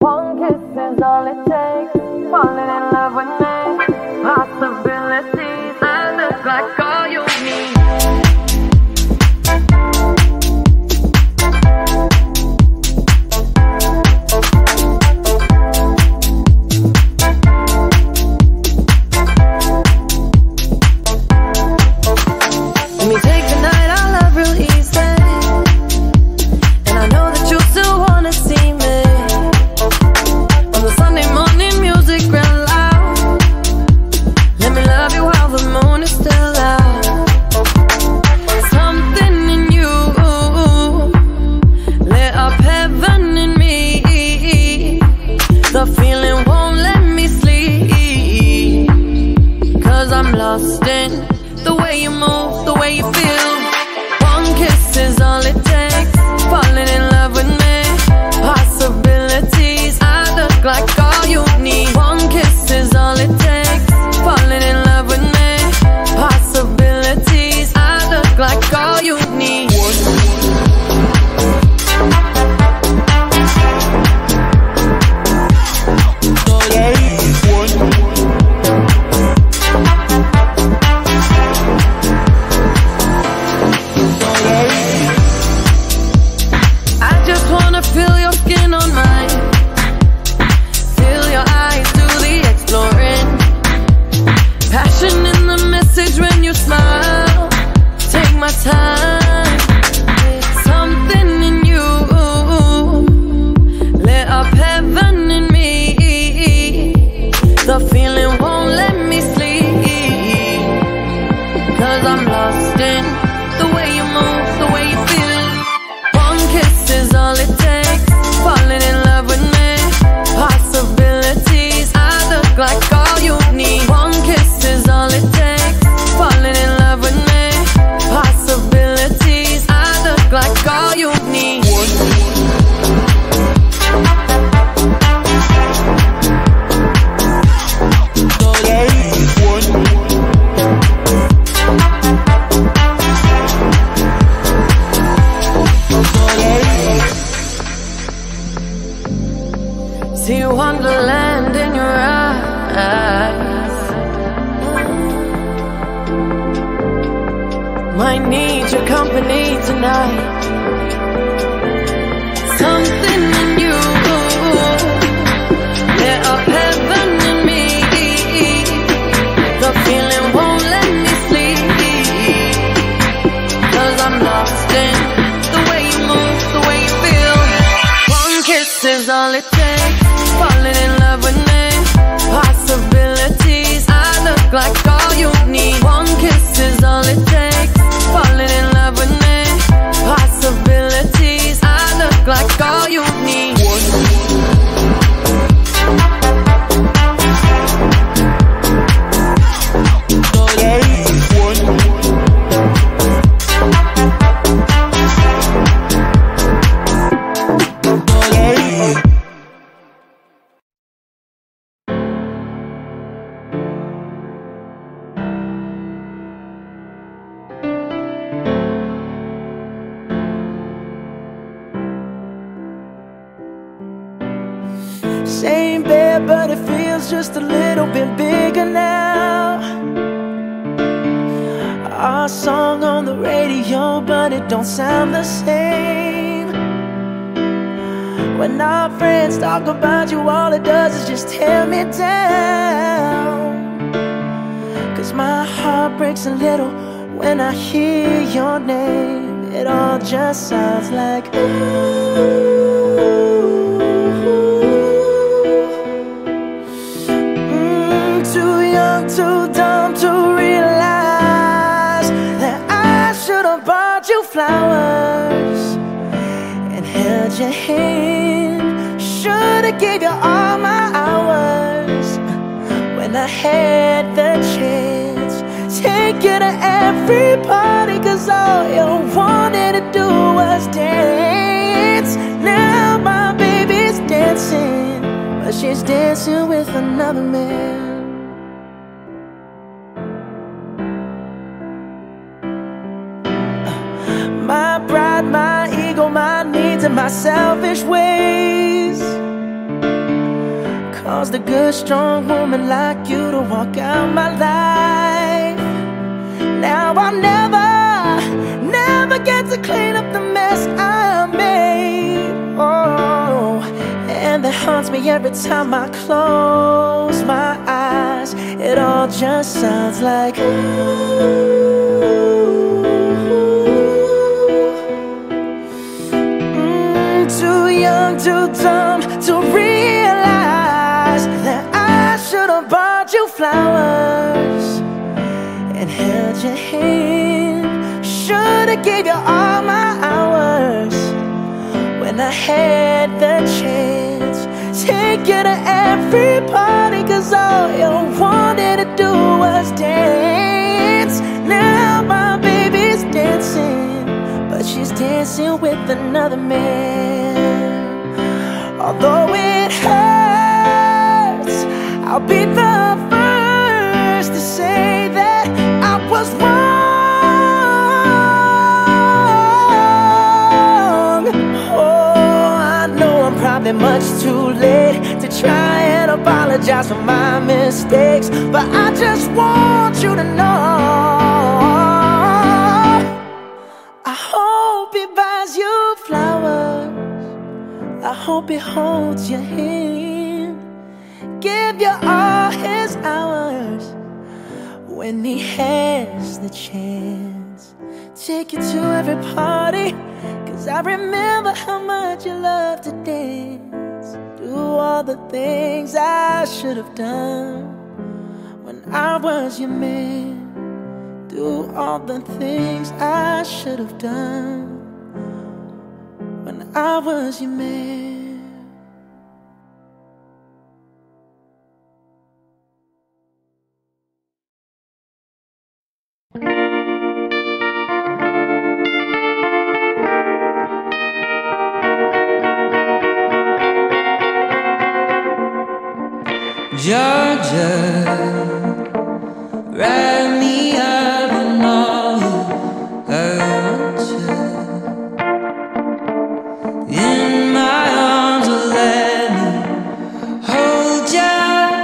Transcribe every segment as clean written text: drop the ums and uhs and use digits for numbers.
One kiss is all it takes. Falling in love with me. Possibilities. I look like all you need. Let me take the night out love real easy. And I know that you still wanna see me. On the Sunday morning music real loud. Let me love you while the moon is still out. Something in you lit up heaven in me. The feeling won't let me sleep. Cause I'm lost in the way you move, the way you feel. One kiss is all it takes. Falling in love with me. Possibilities. I look like all you need. One kiss is all it takes. Falling in love with me. Possibilities. I look like all you need. I just wanna feel your skin on mine. Feel your eyes do the exploring. Passion in the message when you smile. Take my time. Something in you lit up heaven in me. The feeling won't let me sleep. Cause I'm lost in the way you move, the way you feel. One kiss is all it takes. Falling in love with me. Possibilities. I look like all you need. One kiss is all it takes. Falling in love with me. Possibilities. I look like all you need. See wonderland in your eyes. Might need your company tonight. Something in you lit up heaven in me. The feeling won't let me sleep. Cause I'm lost in the way you move, the way you feel. One kiss is all it takes. Falling in love with me. Possibilities. I look like all you need. One kiss is all it takes. Falling in love with me. Possibilities. I look like all you need. Same bed, but it feels just a little bit bigger now. Our song on the radio, but it don't sound the same. When our friends talk about you, all it does is just tear me down. Cause my heart breaks a little when I hear your name. It all just sounds like ooh. Too dumb to realize that I should have bought you flowers and held your hand. Should have gave you all my hours when I had the chance. Take you to every party, cause all you wanted to do was dance. Now my baby's dancing, but she's dancing with another man. My pride, my ego, my needs, and my selfish ways caused a good, strong woman like you to walk out my life. Now I'll never get to clean up the mess I made. Oh, and that haunts me every time I close my eyes. It all just sounds like too young, too dumb to realize that I should have bought you flowers and held your hand. Should have gave you all my hours when I had the chance. Take you to every party, 'cause all you wanted to do was dance. Now my baby's dancing, but she's dancing with another man. Although it hurts, I'll be the first to say that I was wrong. Oh, I know I'm probably much too late to try and apologize for my mistakes, but I just want you to know I hope he buys you flowers. I hope he holds your hand, give you all his hours when he has the chance. Take you to every party, 'cause I remember how much you love to dance. Do all the things I should have done when I was your man. Do all the things I should have done when I was your man. Georgia, write me up and all you want you in my arms, or let me hold you.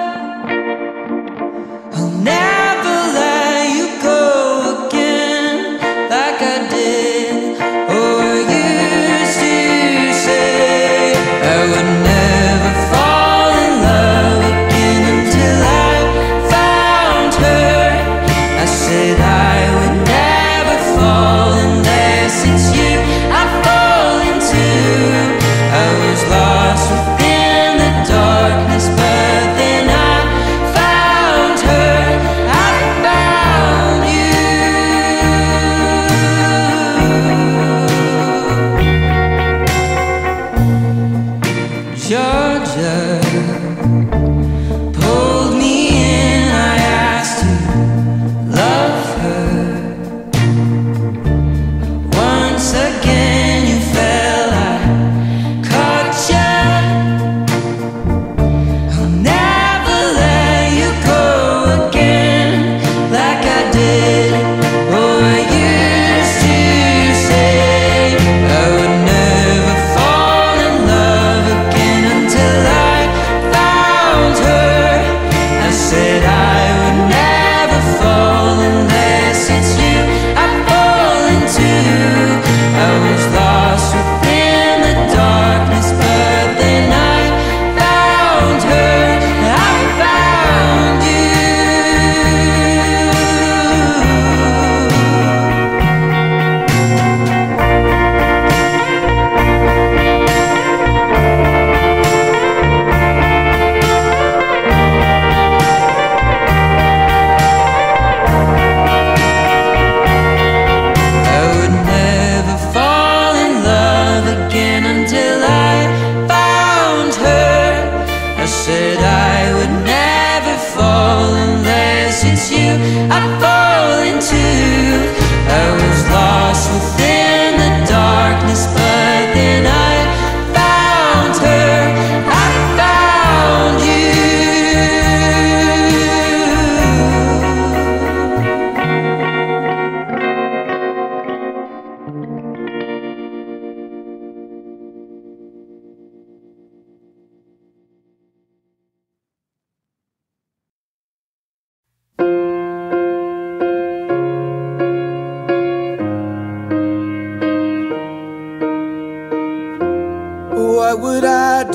I'll never let you go again like I did or used to say. I would never fall in love again until I found her. I said I would never fall unless it's you I fall into. I was lost within the darkness, but then I found her. I found you. Georgia pulled me in, I asked to love her. Once again you fell, I caught you. I'll never let you go again like I did or used to say. I would never fall in love again until I found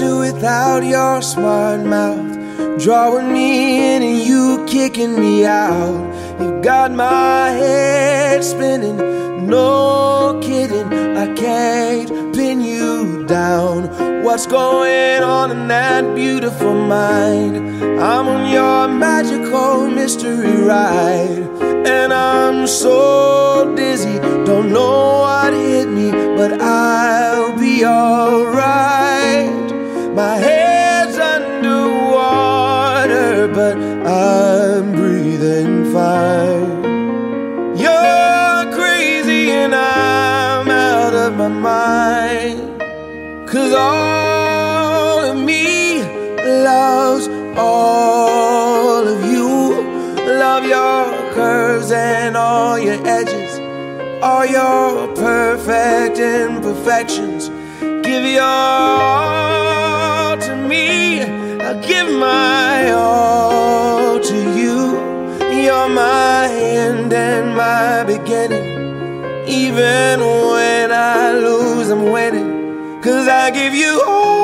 do without your smart mouth, drawing me in and you kicking me out. You got my head spinning, no kidding, I can't pin you down. What's going on in that beautiful mind? I'm on your magical mystery ride, and I'm so dizzy, don't know what hit me, but I'll be alright. My head's underwater, but I'm breathing fine. You're crazy and I'm out of my mind, 'cause all of me loves all of you. Love your curves and all your edges, all your perfect imperfections. Give your all to me, I'll give my all to you. You're my end and my beginning. Even when I lose, I'm winning, 'cause I give you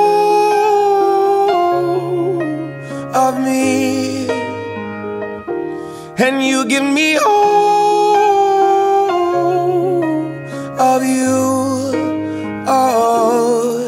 all of me, and you give me all of you. Oh,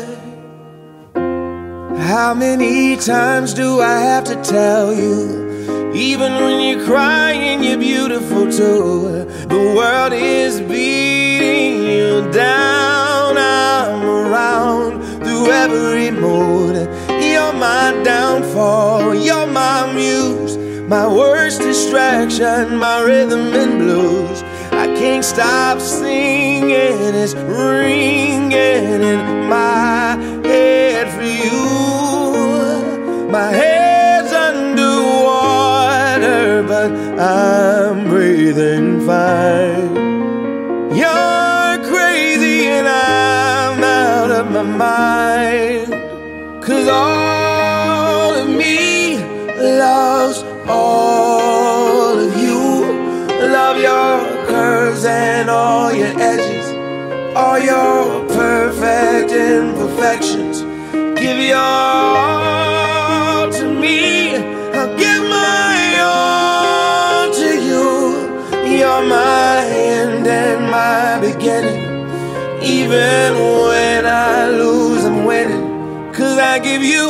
how many times do I have to tell you? Even when you're crying, you're beautiful too. The world is beating you down. I'm around through every mood. You're my downfall, you're my muse, my worst distraction, my rhythm and blues. I can't stop singing, it's ringing in my head for you. My head's underwater, but I'm breathing fine. You're crazy and I'm out of my mind, 'cause all of me loves all of you. Love your curves and all your edges, all your perfect imperfections. Give your all to me, I'll give my all to you. You're my end and my beginning. Even when I lose, I'm winning, 'cause I give you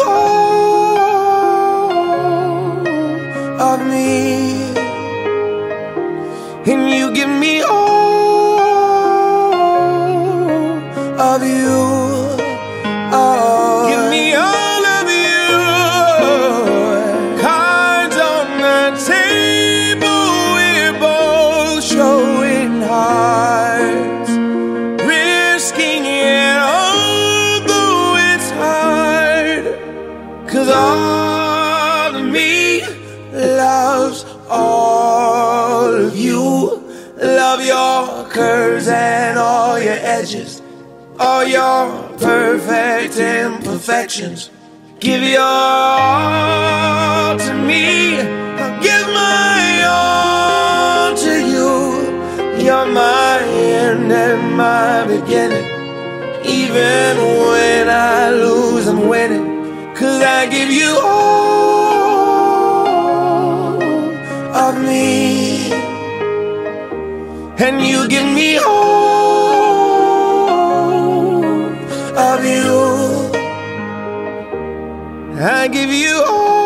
all of me, and you give me all of you. Oh, give me all of you. Cards on the table, we're both showing hearts, risking it although it's hard, 'cause all of me loves all of you. Love your curves and all your edges, all your perfect imperfections. Give your all to me, I'll give my all to you. You're my end and my beginning. Even when I lose, I'm winning, 'cause I give you all of me, and you give me all of you. I give you all